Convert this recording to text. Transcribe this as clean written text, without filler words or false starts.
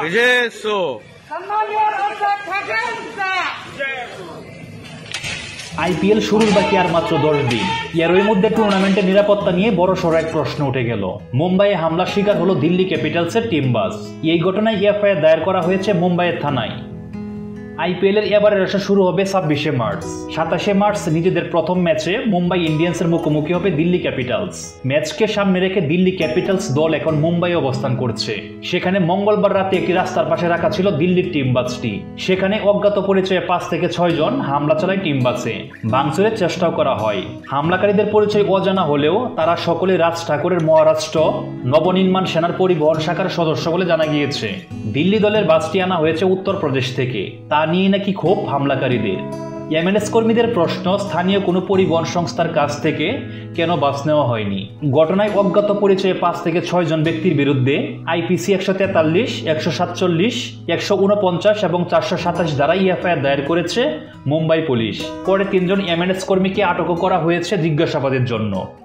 IPL শুরুর বাকি আর মাত্র 10 দিন। এরই মধ্যে টুর্নামেন্টের নিরাপত্তা নিয়ে বড়সড় এক প্রশ্ন উঠে গেল। মুম্বাইয়ে হামলার শিকার হলো দিল্লি ক্যাপিটালসের টিম বাস। এই ঘটনায় এফআইআর দায়ের করা হয়েছে মুম্বাইয়ের থানায়। আইপিএলের এবারের আসর শুরু হবে 26শে মার্চ। 27শে মার্চ নিজেদের প্রথম ম্যাচে মুম্বাই ইন্ডিয়ান্সের মুখোমুখি হবে দিল্লি ক্যাপিটালস। ম্যাচকে সামনে রেখে দিল্লি ক্যাপিটালস দল এখন মুম্বাই অবস্থান করছে। সেখানে মঙ্গলবার রাতে একটি রাস্তার পাশে রাখা ছিল দিল্লির টিম বাসটি। সেখানে অজ্ঞাত পরিচয়ে 5 থেকে 6 জন হামলা চালায় টিম বাসে। ভাঙচুরের চেষ্টাও করা হয়। হামলাকারীদের পরিচয় অজানা হলেও তারা সকলে রাজ ঠাকুরের মহারাষ্ট্র নবনির্মাণ সেনার পরিবহন শাখার সদস্য বলে জানা গিয়েছে। দিল্লি দলের বাসটি আনা হয়েছে উত্তরপ্রদেশ থেকে। তা নিয়ে নাকি ক্ষোভ হামলাকারীদের। এমএনএস কর্মীদের প্রশ্ন, স্থানীয় কোনো পরিবহন সংস্থার কাছ থেকে কেন বাস নেওয়া হয়নি। ঘটনায় অজ্ঞাত পরিচয়ে 5 থেকে 6 জন ব্যক্তির বিরুদ্ধে আইপিসি 143, 147, 149 এবং 427 ধারায় এফআইআর দায়ের করেছে মুম্বাই পুলিশ। পরে 3 জন এমএনএস কর্মীকে আটক করা হয়েছে জিজ্ঞাসাবাদের জন্য।